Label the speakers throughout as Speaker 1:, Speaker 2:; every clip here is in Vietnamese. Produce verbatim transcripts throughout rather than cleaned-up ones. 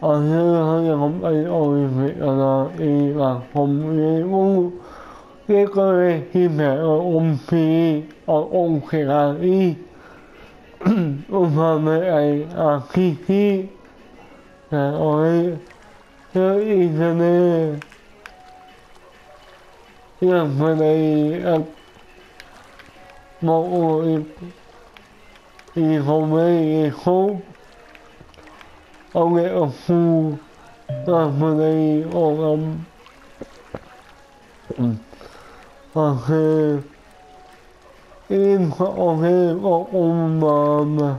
Speaker 1: ở như hơi không ai ôi việc là đi là không nghe muốn cái cái khi mẹ ở ôm phi ở ôm khi là đi ôm mà mẹ ấy à khi khi là ôi cái đi cho nên nhưng mà đây một người thì không mấy không ông ấy ở phu là mà đây ông âm à khi im họ khi có ông mà mà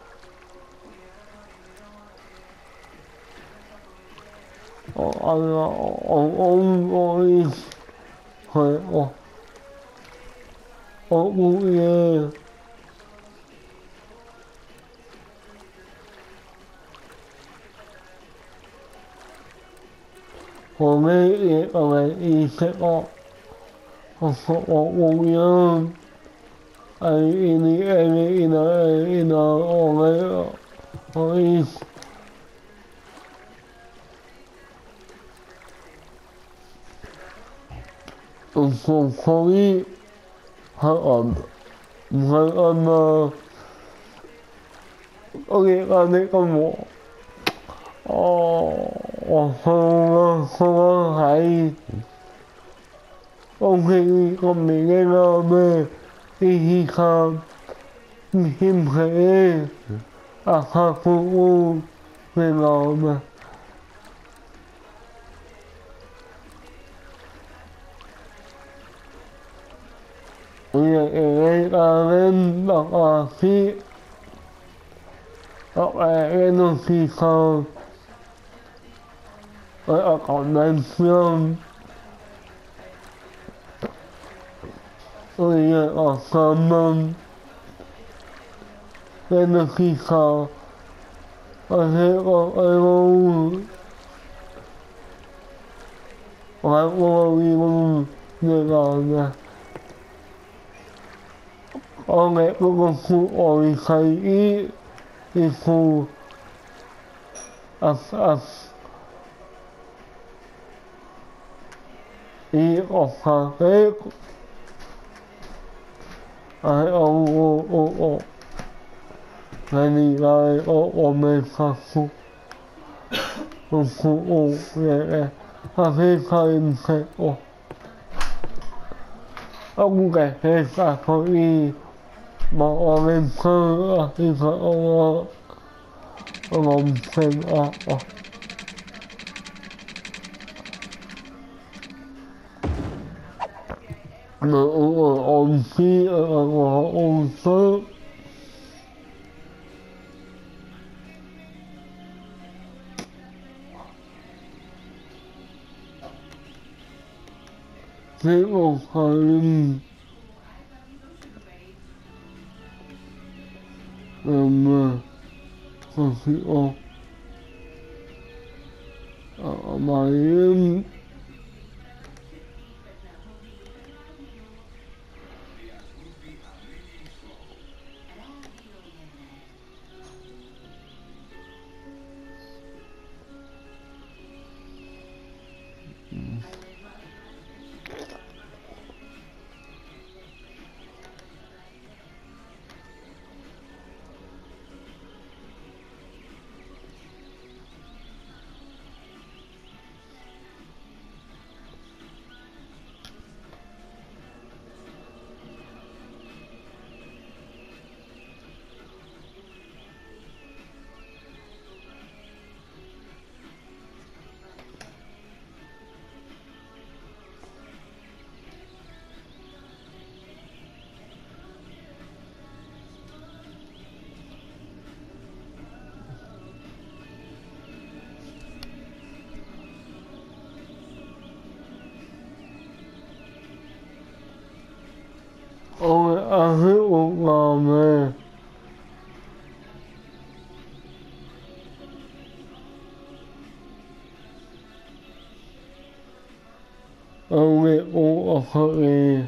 Speaker 1: ông ông ông ơi hỏi ông ông ơi hôm nay ông ấy đi sẽ có ông ông ơi ai ini ini ina ina ông ấy ơi ông không không ý hay ẩm hay ẩm mà ông ấy làm đấy con mỏ ờ không không hay ông ấy con mình nghe nó mê đi hi kham him hệ à ha phụ u về nó mà bây giờ ấy là lên đọc à khi đọc à lên nó khi kham ở còn bên film bây giờ ở kham lên nó khi kham ở thế có ai không ai không đi không như là nè ông ấy cũng có khu ổi khai ý thì khu ạc ạc ý ọc hà kế ai ông ô ô ô này đi lại ô ô mê khá khu ô khu ô nè nè hà phê khai khai ô ông kể phê khai khai ý mà ông em khơ à thì phải ông ông ông phê à à mà ông ông phi ở ông sơ thế ông khai mà không khí ô mà em ông ăn hết một ngò mê ông ấy cũng ở hơi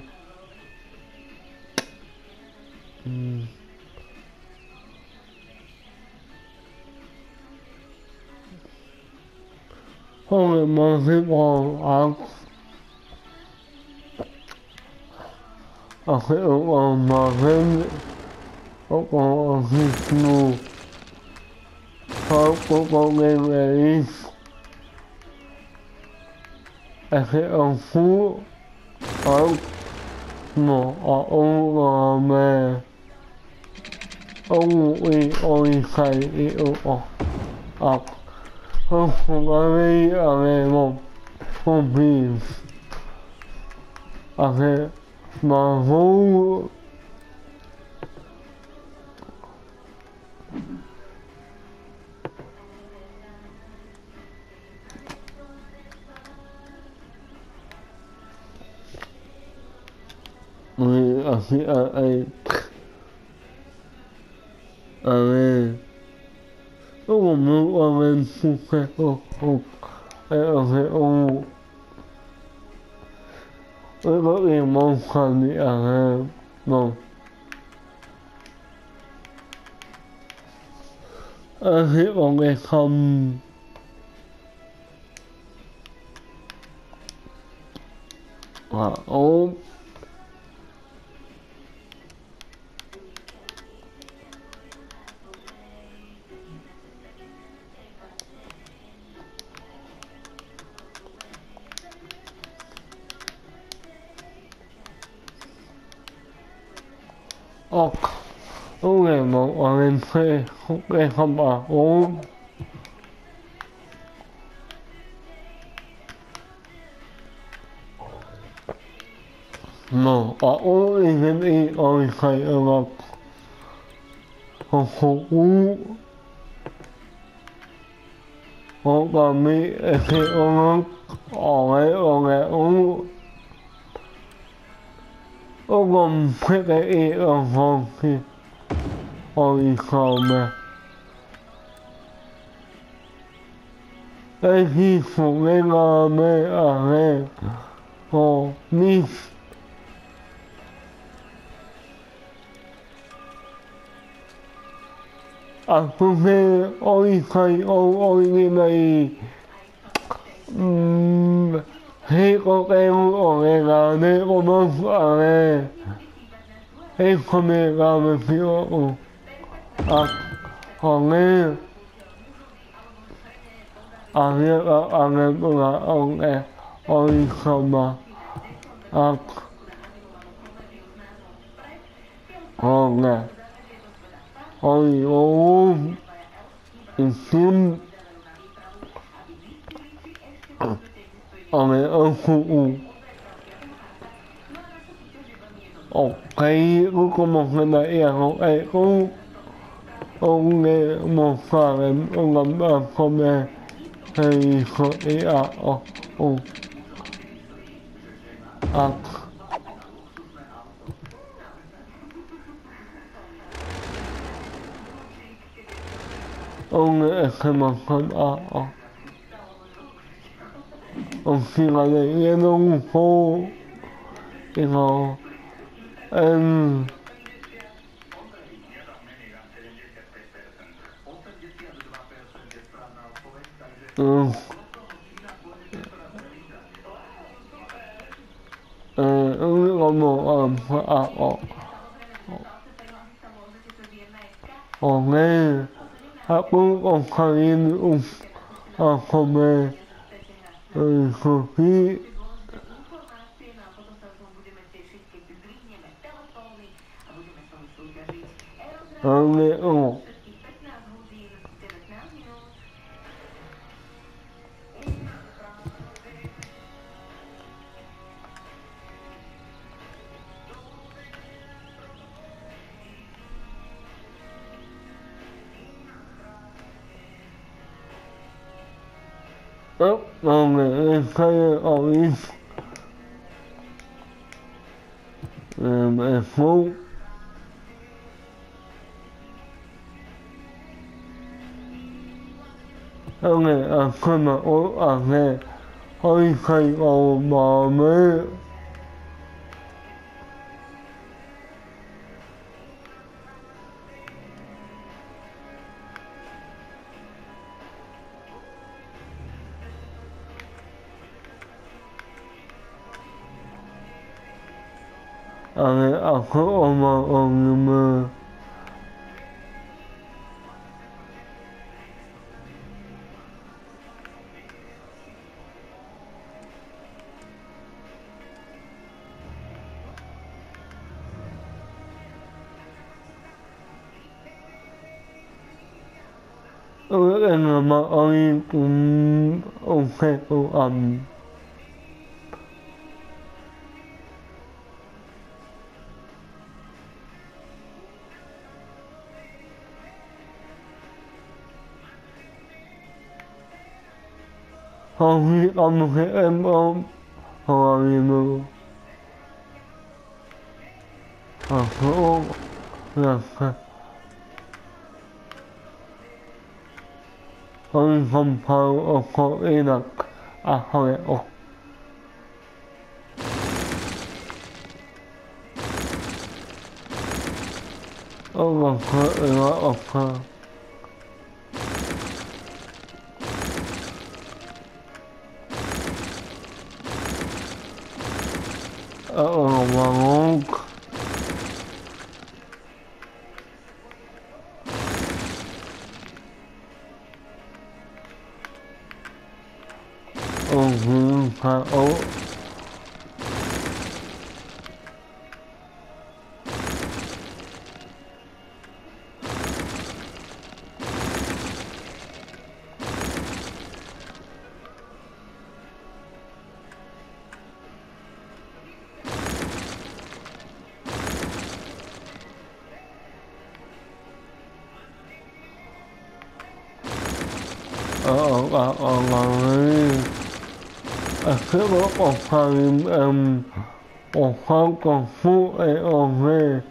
Speaker 1: Only more people are a little on my head, up on his new football game ready. A little fool out no ở mà ông ấy ôi khai yêu ở không có đi ở đây một không vì ở đây mà vô người ở đây ở đây ở đây ông muốn ở bên phụ khách ông ông ở đây ông với có gì mong khăn đi ở đây mong ở đây có cái không và ốm ốc lúc này một ở bên thuê cái không ở ốm no ở ốm thì nên đi ôi khai ở ngọc không không ú có bà mi khi ông ở ấy ở ngày ú ông còn biết cái ý ở phòng khi ôi khảo mà cái khi phụ cái ngà mê ở đây hồ mi à phương phê ôi khai ôi ôi như này hay có cái ở đây là đây có mong ở đây hay không biết là mình phiêu à còn nghe à nghe à nghe là ông này ôi không mà à còn nghe ôi ôi xin ông ấy ơn phụ ok cũng có một người này à ông ấy cũng ông nghe một khoảng em ông ngắm ở không nghe hay không ý à ồ ồ à ông nghe khi mà không à à ông khi mà để nghe ông hô thì nó em ừ ờ ông có một à à à ờ nghe aku còn khai ông à không nghe ừ không khí ờ nghe ông ớt ông nghe khai ở đi mẹ phú ông nghe à không mà ố à nghe ôi khai ở bà mẹ Ane ako oma onima. Ane nama ani kum oke o am. Hãy subscribe cho kênh Ghiền Mì Gõ để không bỏ lỡ những video hấp dẫn. Oh, my God. Oh, my God. Ờ, ờ, ờ, ờ, à, cái đó còn phải em còn phải còn phụ ấy ở về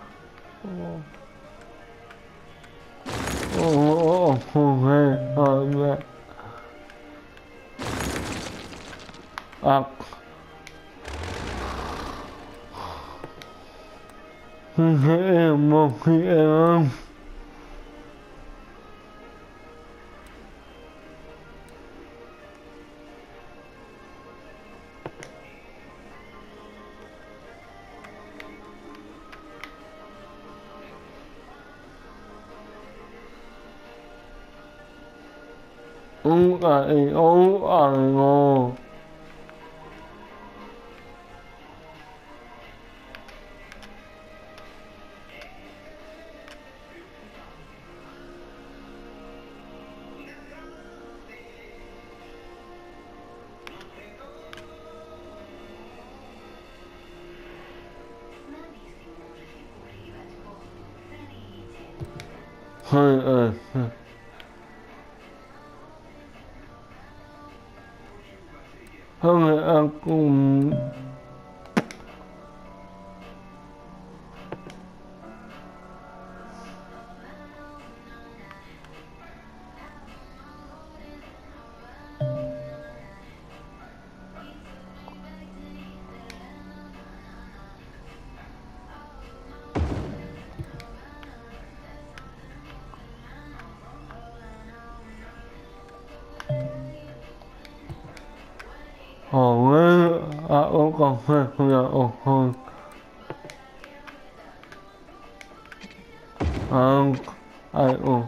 Speaker 1: ở ở ở về ở về à khi em một khi em ông ấy ông ấy ngô hơi ờ hơi ăn cùng họ với à ông còn phải không là ông không à ai ông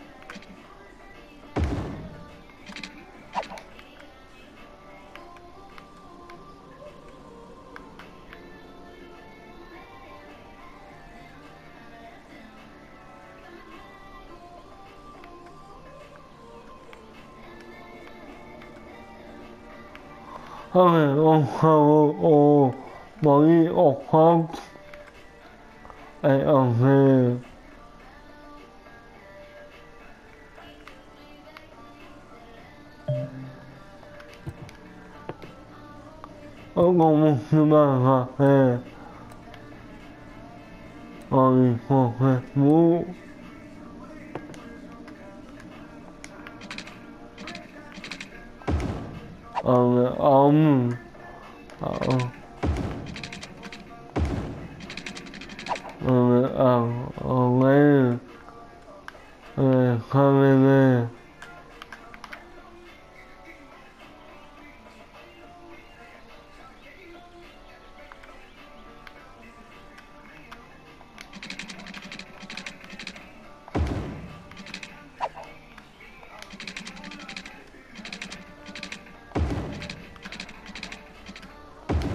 Speaker 1: hơi ông không ô bởi ông không ai ông về ông không muốn mà hả hè rồi họ về muốn ông ông ông ông ông ông ấy không về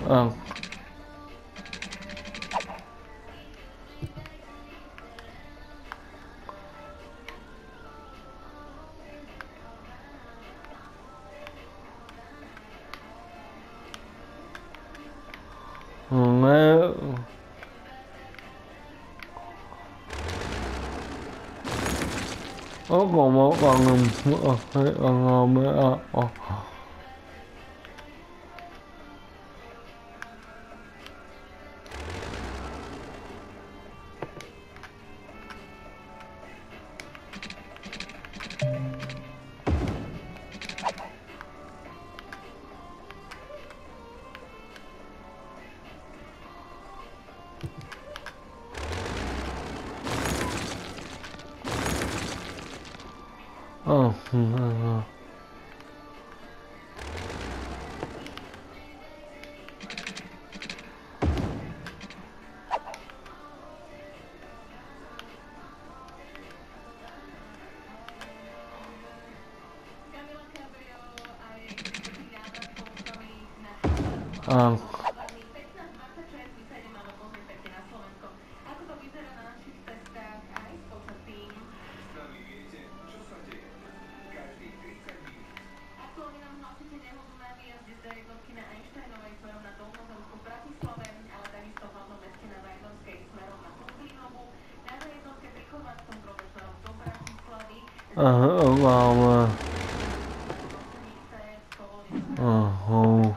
Speaker 1: à nghe ốc còn một còn ở đây còn mới ở ở ờ ờ ờ ờ ờ vào ờ hồ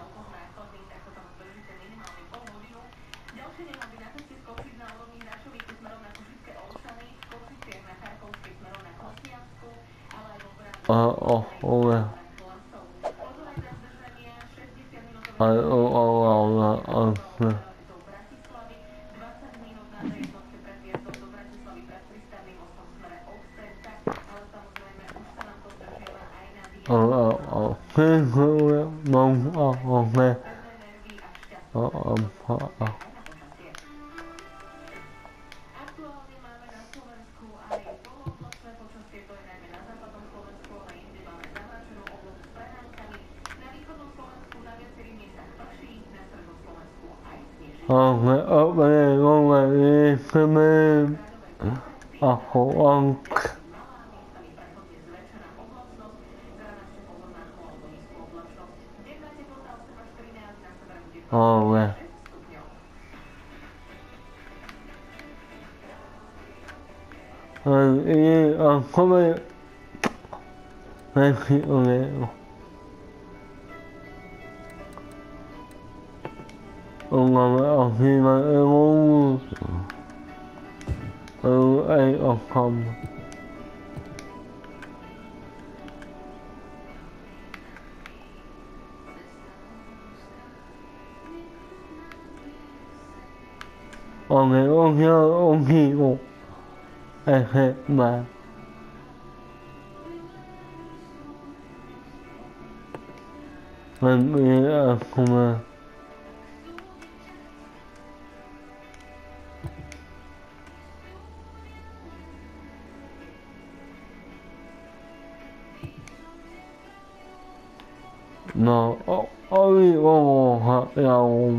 Speaker 1: ờ ờ hồ ờ ờ ờ ờ ờ ờ ờ ờ thế mong ờ ờ nghe ờ ờ ờ ờ ờ nghe ở bên này ngon mà đi xem em ờ hồ ăn ờ nghe ờ ý ờ không biết nghe khi nghe ờ ngon ờ khi mà em muốn ờ ai ờ không ờ nghe ờ khi ờ khi ờ ai hết mà mình nghĩ ờ không no ôi ô họ yêu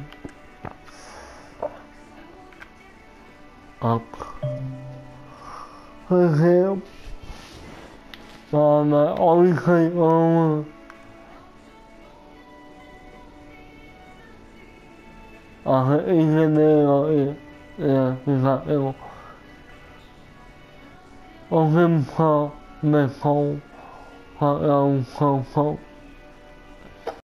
Speaker 1: ốc hơi héo mà mà ôi hay ông à hay in lên đây rồi à mình phải yêu ông em họ mẹ không họ yêu không không